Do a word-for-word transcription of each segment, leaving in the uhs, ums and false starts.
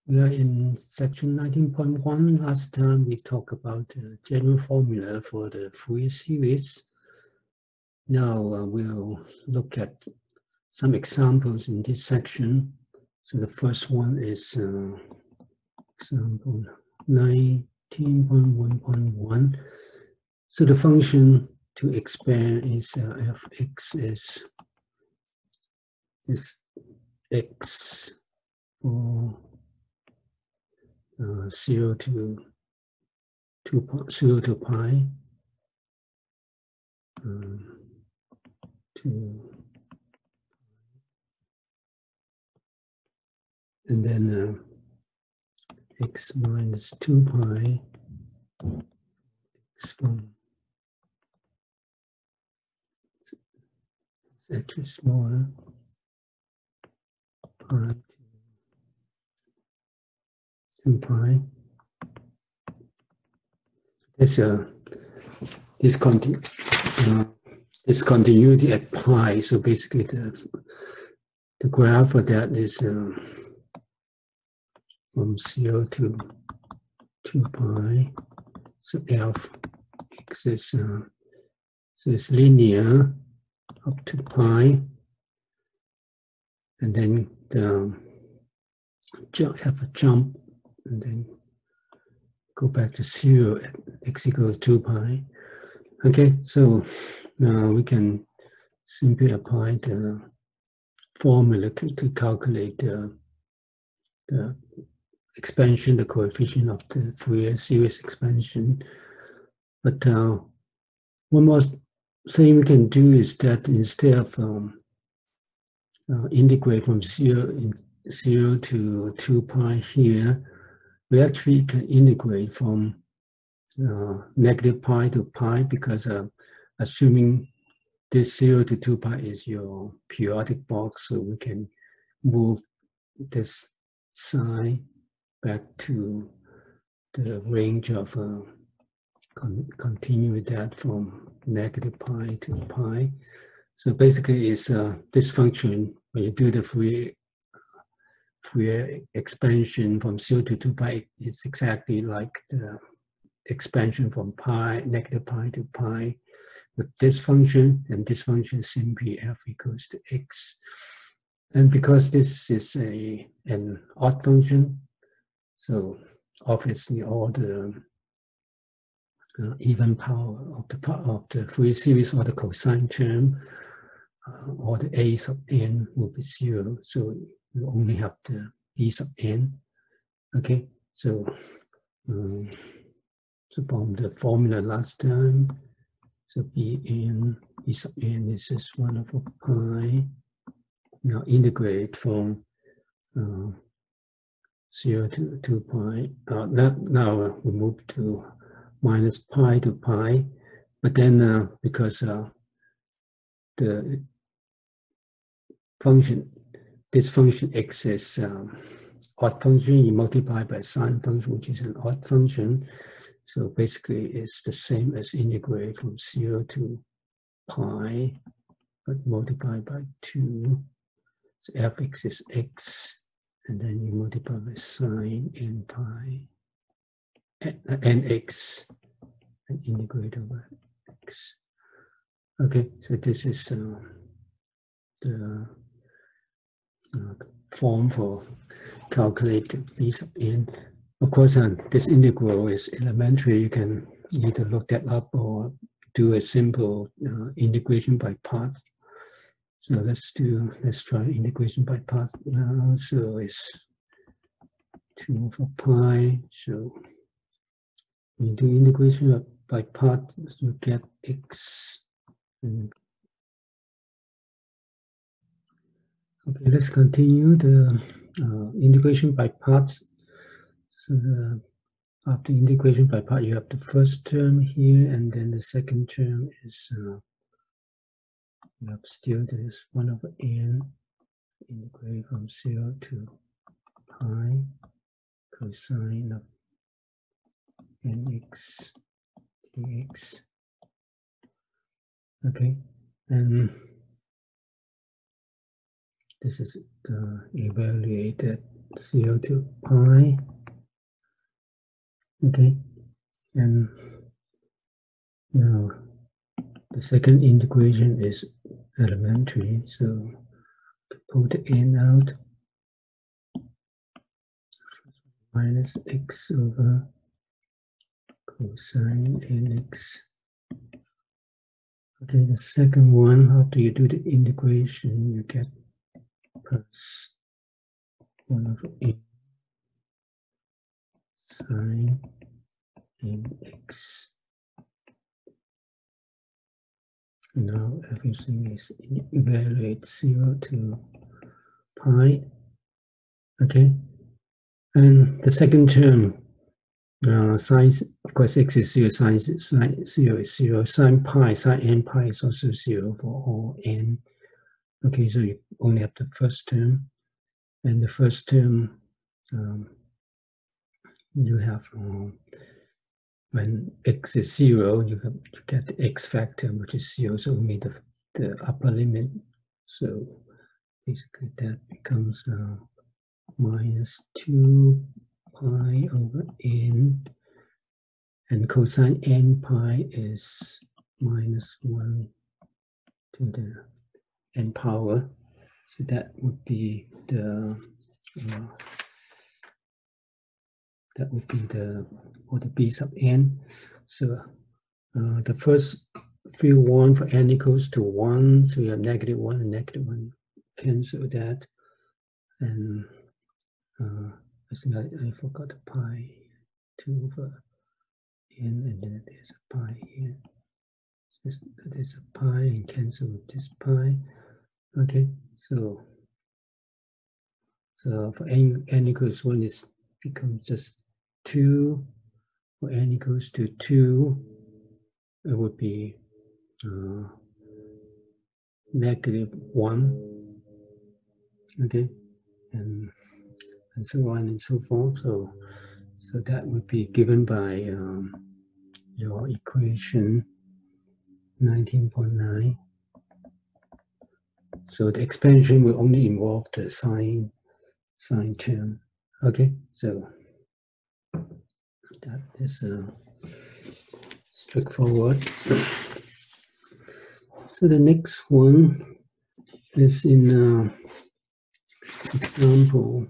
We are in section nineteen point one. Last time we talked about the general formula for the Fourier series. Now uh, we'll look at some examples in this section. So the first one is uh, example nineteen point one point one. So the function to expand is uh, fx is, is x for uh, zero to two, zero to pi. Um, to and then uh, x minus two pi x from actually smaller pi to two pi. There's a discontinu uh, discontinuity at pi. So basically, the the graph for that is uh, from zero to two pi. So f x is uh, so it's linear up to pi, and then the jump have a jump, and then go back to zero at x equals two pi. Okay, so now we can simply apply the formula to calculate the, the expansion, the coefficient of the Fourier series expansion. But uh, one more thing we can do is that instead of um, uh, integrate from zero, in zero to two pi here, we actually can integrate from uh, negative pi to pi, because uh, assuming this zero to two pi is your periodic box, so we can move this sign back to the range of uh, con continue that from negative pi to pi. So basically, it's uh, this function when you do the Fourier Fourier expansion from zero to two pi, it's exactly like the expansion from pi, negative pi to pi, with this function, and this function is simply f equals to x. And because this is a an odd function, so obviously all the uh, even power of the of the Fourier series or the cosine term, uh, or the a sub n will be zero. So you only have the e sub n. Okay, so um, so from the formula last time, so bn e sub n is just one over pi. Now integrate from uh, zero to two pi. Uh, now, now we move to minus pi to pi, but then uh, because uh, the function, this function x is um, odd function, you multiply by sine function, which is an odd function. So basically, it's the same as integrate from zero to pi, but multiplied by two. So fx is x, and then you multiply by sine n pi, nx, and integrate over x. Okay, so this is uh, the uh, form for calculating b sub n. Of course, uh, this integral is elementary. You can either look that up or do a simple uh, integration by parts. So let's do, let's try integration by parts now. So it's two over pi. So when you do integration by parts, you get x. And okay, let's continue the uh, integration by parts. So the, after integration by part, you have the first term here, and then the second term is uh, you have still this one over n, integrate from zero to pi cosine of nx dx. Okay, and this is the evaluated zero to pi. Okay, and now the second integration is elementary, so pull the n out, minus x over cosine nx. Okay, the second one, after you do the integration, you get plus one over n sine nx. Now everything is evaluate zero to pi. Okay, and the second term, uh, sine, of course, x is zero, sine, sine zero is zero, sine pi, sine n pi is also zero for all n. Okay, so you only have the first term, and the first term um, you have um, when x is zero, you, have, you get the x factor, which is zero, so we made the, the upper limit. So basically that becomes uh, minus two pi over n, and cosine n pi is minus one to the n power. So that would be the uh, that would be the or the b sub n. So uh, the first field one for n equals to one, so you have negative one and negative one. Cancel that, and uh, I think I, I forgot the pi two over n, and then there's a pi here. This, there's a pi and cancel with this pi. Okay, so so for n, n equals one, it becomes just two. For n equals to two, it would be uh, negative one. Okay, and and so on and so forth. So so that would be given by um, your equation nineteen point nine. So the expansion will only involve the sine sine term. Okay, so that is uh, straightforward. So the next one is in uh, example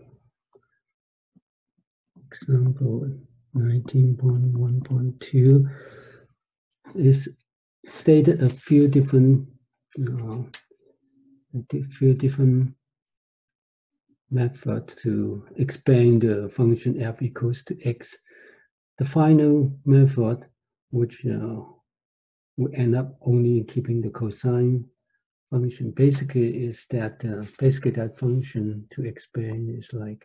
example nineteen point one point two. Is stated a few different uh, a few different methods to expand the function f equals to x. The final method, which uh, will end up only keeping the cosine function, basically is that uh, basically that function to expand is like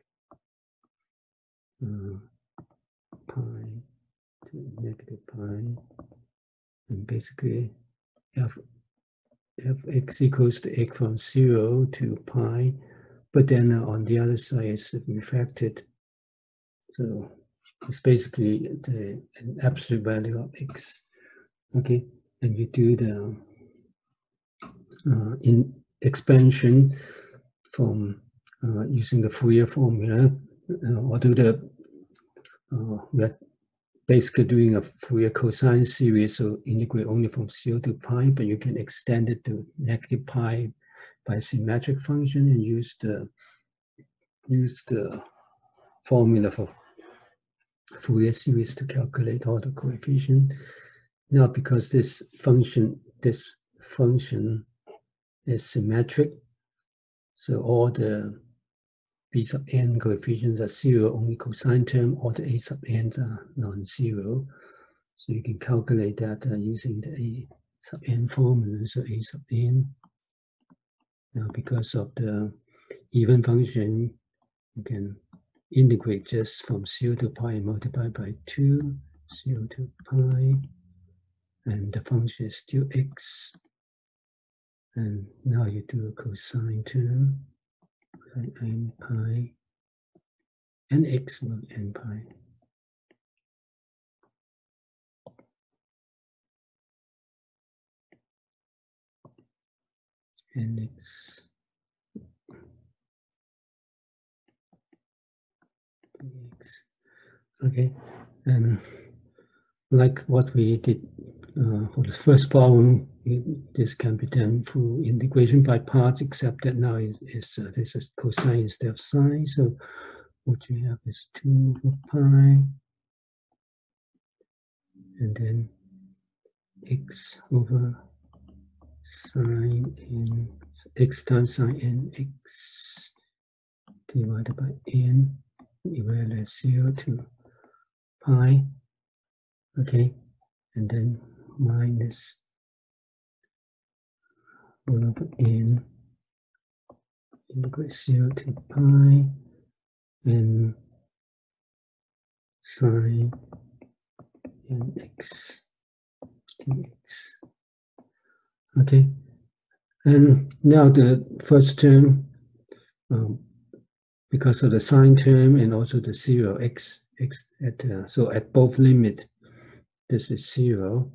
uh, pi to negative pi, and basically f fx equals to x from zero to pi, but then uh, on the other side it's refracted. So it's basically the an absolute value of x. Okay, and you do the uh, in expansion from uh, using the Fourier formula, uh, or do the uh, we're basically doing a Fourier cosine series, so integrate only from zero to pi, but you can extend it to negative pi by symmetric function and use the use the formula for Fourier series to calculate all the coefficients. Now, because this function this function is symmetric, so all the b sub n coefficients are zero, only cosine term, all the a sub n's are non-zero. So you can calculate that uh, using the a sub n formula, so a sub n. Now, because of the even function, you can integrate just from zero to pi and multiply by two, zero to pi, and the function is still x. And now you do a cosine term, like n pi, and x will n pi. And x bx. Okay, and like what we did uh, for the first problem, it, this can be done through integration by parts, except that now it is uh, this is cosine instead of sine. So what you have is two over pi, and then x over sine n, x times sine n x divided by n, evaluate zero to pi, okay, and then minus one over n, integrate zero to pi, and sine nx dx. Okay, and now the first term, um, because of the sine term and also the zero x x at uh, so at both limit, this is zero,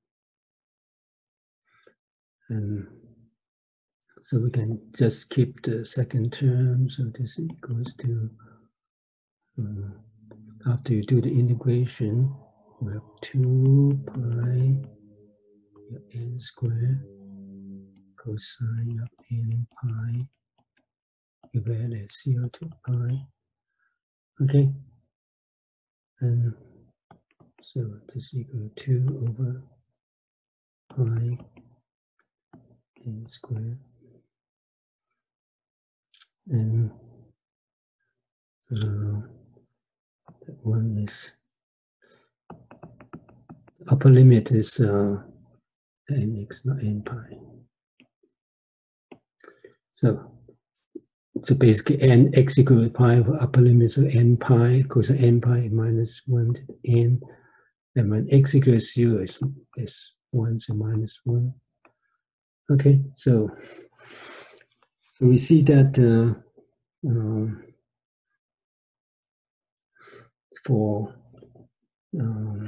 and so we can just keep the second term. So this equals to uh, after you do the integration, we have two pi n squared cosine of n pi evaluate zero to pi. Okay, and so this equal to two over pi n squared, and uh, that one is upper limit is uh, nx, not n pi. So so basically n x equal to pi for upper limits of n pi, because n pi minus one to n, and when x equals zero is, is one, so minus one. Okay, so so we see that uh, uh, for um,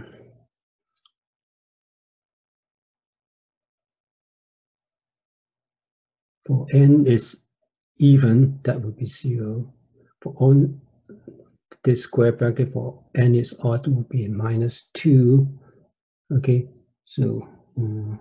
for n is even, that would be zero. For on this square bracket for n is odd would be minus two. Okay, so um,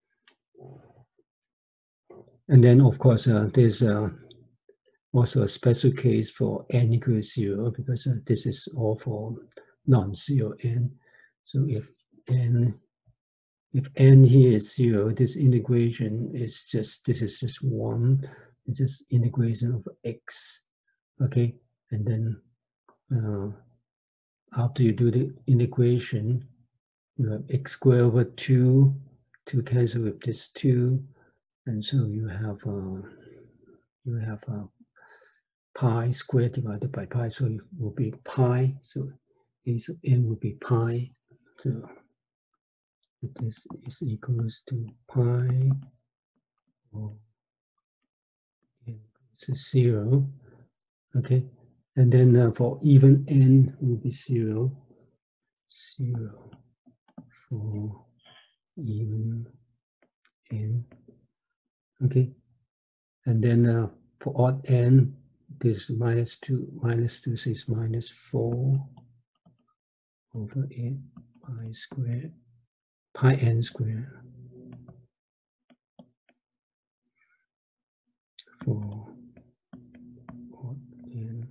and then of course uh, there's uh, also a special case for n equals zero, because uh, this is all for non-zero n. So if n if n here is zero, this integration is just this is just one. It's just integration of x. Okay, and then uh, after you do the integration, you have x squared over two to cancel with this two, and so you have uh, you have uh, pi squared divided by pi, so it will be pi. So a sub n will be pi. So this is equals to pi or n equals to zero. Okay, and then uh, for even n will be zero, zero for even n. Okay, and then uh, for odd n, this minus two, minus two says minus four over eight pi squared, pi n squared for odd n.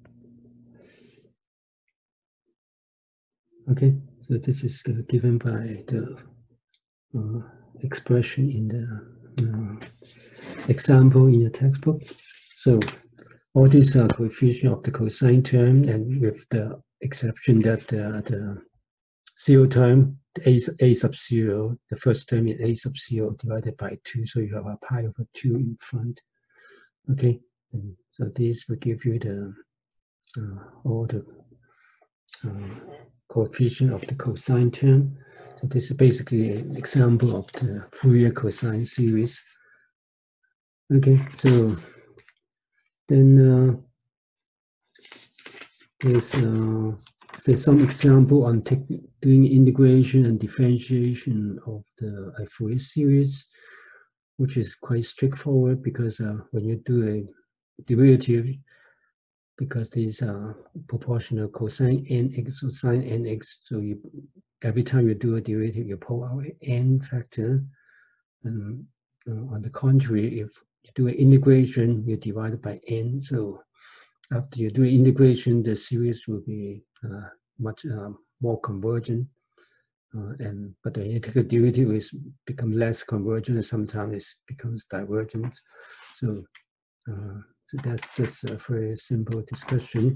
Okay, so this is uh, given by the uh, expression in the uh, example in your textbook. So all these are coefficients of the cosine term, and with the exception that uh, the zero term, a, a sub zero, the first term is a sub zero divided by two, so you have a pi over two in front. Okay, and so this will give you the uh, all the uh, coefficient of the cosine term. So this is basically an example of the Fourier cosine series. Okay, so then uh, there's, uh, there's some example on doing integration and differentiation of the uh, Fourier series, which is quite straightforward, because uh, when you do a derivative because these are proportional cosine nx or sine nx. So you every time you do a derivative, you pull out an n factor. And uh, on the contrary, if you do an integration, you divide it by n. So after you do integration, the series will be uh, much uh, more convergent. Uh, and but when you take a derivative, it becomes less convergent, and sometimes it becomes divergent. So, uh, so that's just a very simple discussion.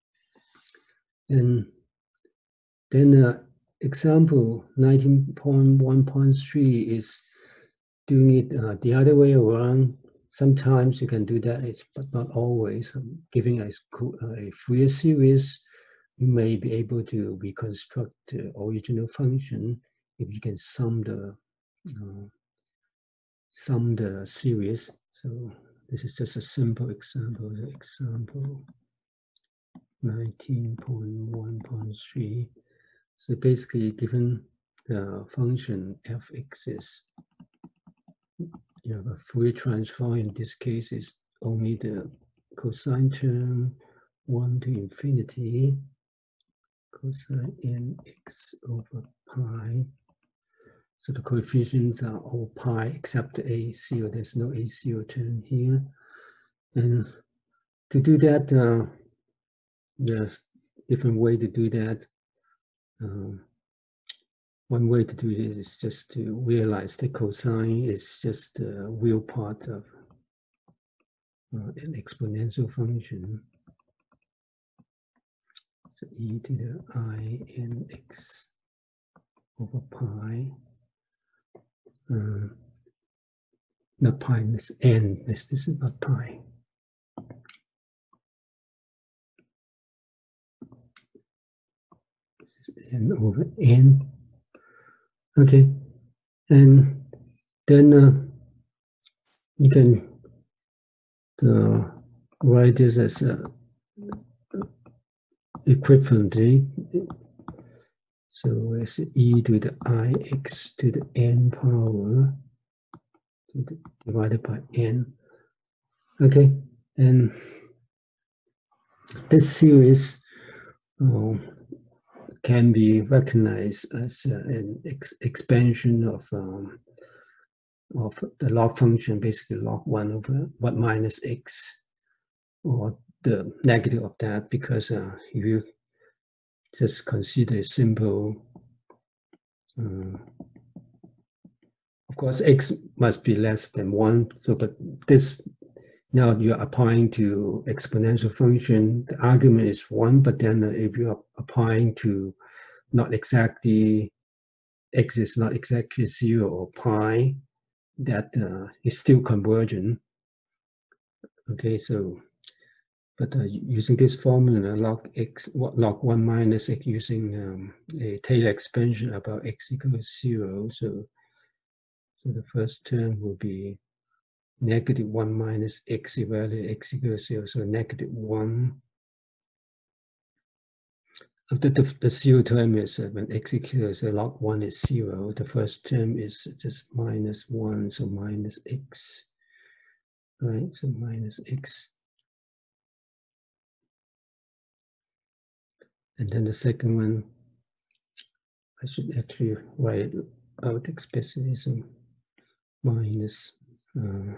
And then uh, example nineteen point one point three is doing it uh, the other way around. Sometimes you can do that, but not always. Um, giving a, a Fourier series, you may be able to reconstruct the original function if you can sum the uh, sum the series. So this is just a simple example. Example nineteen point one point three. So basically, given the function f(x) is, you have a Fourier transform. In this case, is only the cosine term one to infinity cosine nx over pi. So the coefficients are all pi except the a zero. There's no a zero term here. And to do that, uh, there's different way to do that. Um, one way to do it is just to realize that cosine is just the real part of uh, an exponential function. So e to the I nx over pi. Uh, not pi, this n. This, this is not pi. This is n over n. Okay, and then uh, you can uh, write this as uh, equivalently. So it's e to the ix to the n power to the, divided by n. Okay, and this series uh, can be recognized as uh, an ex expansion of um, of the log function, basically log one over one minus x, or the negative of that, because uh, if you just consider a simple, uh, of course, x must be less than one. So, but this, now you're applying to exponential function, the argument is one, but then uh, if you're applying to not exactly, x is not exactly zero or pi, that uh, is still convergent. Okay, so, but uh, using this formula, log x, log one minus x, using um, a Taylor expansion about x equals zero. So, so the first term will be negative one minus x evaluated x equals zero. So negative one. The, the, the zero term is uh, when x equals uh, log one is zero. The first term is just minus one, so minus x. Right, so minus x. And then the second one, I should actually write it out explicitly. So minus uh,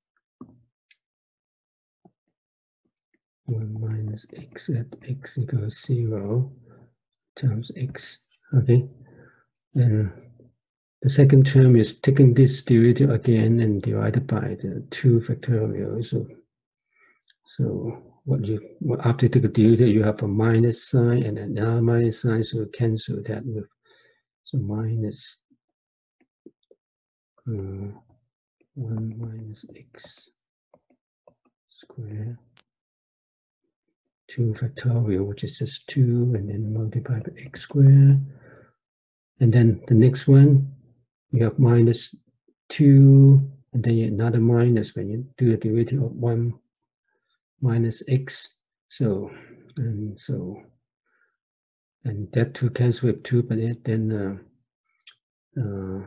one minus x at x equals zero times x. Okay, and the second term is taking this derivative again and divided by the two factorial. So, so what you what after you take a derivative, you have a minus sign and another minus sign. So cancel that with so minus uh, one minus x squared, two factorial, which is just two, and then multiply by x squared. And then the next one, you have minus two, and then another minus when you do the derivative of one minus x. So, and so, and that two cancel with two, but it, then uh, uh,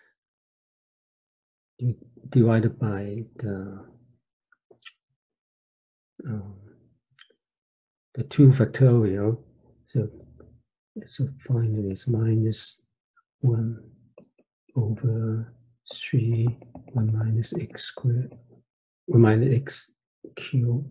you divided by the um, the two factorial. So, so finally it's minus one over three, one minus x squared, one minus x cubed.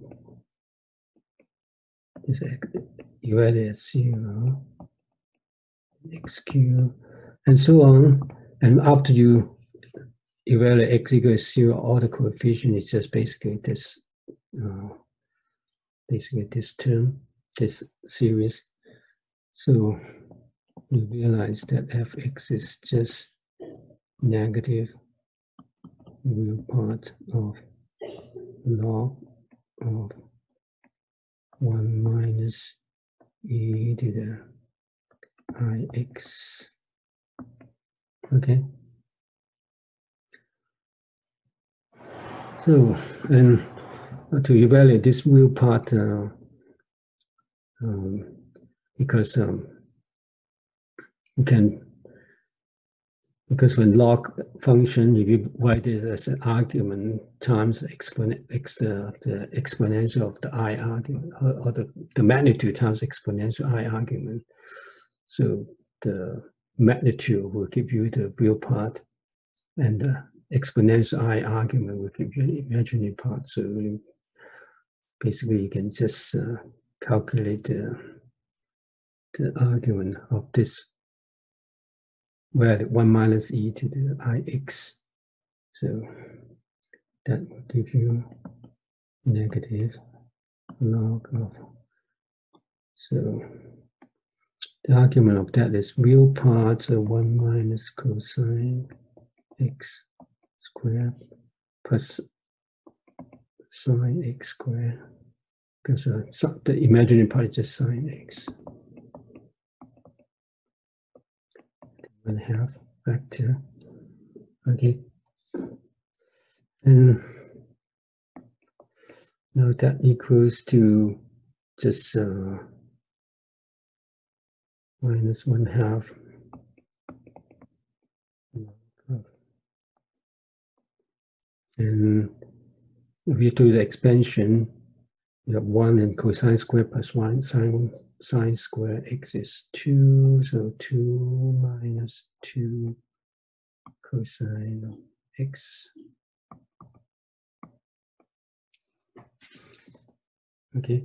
This evaluate as zero, x cubed, and so on. And after you evaluate x equals zero, all the coefficient is just basically this, uh, basically this term, this series. So you realize that fx is just negative real part of log of one minus e to the ix. Okay. So, and to evaluate this real part, uh, um, because um, you can, because when log function, if you write it as an argument times expon ex, uh, the exponential of the I argument, or, or the, the magnitude times exponential I argument. So the magnitude will give you the real part, and the exponential I argument will give you the imaginary part. So you, basically you can just uh, calculate the, the argument of this value one minus e to the ix. So that will give you negative log of, so the argument of that is real parts of one minus cosine x squared plus sine x squared, because uh, so the imaginary part is just sine x. One half factor. Okay. And now that equals to just uh, minus one half. And if you do the expansion, you have one and cosine square plus one sine sine square x is two, so two minus two cosine x. Okay.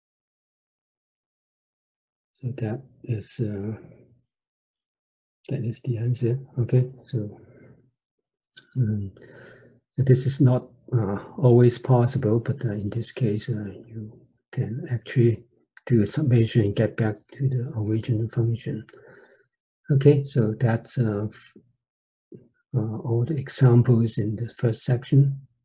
So that is uh, that is the answer. Okay. So, um, so this is not uh, always possible, but uh, in this case, uh, you can actually do a summation and get back to the original function. Okay. So that's uh, uh, all the examples in the first section.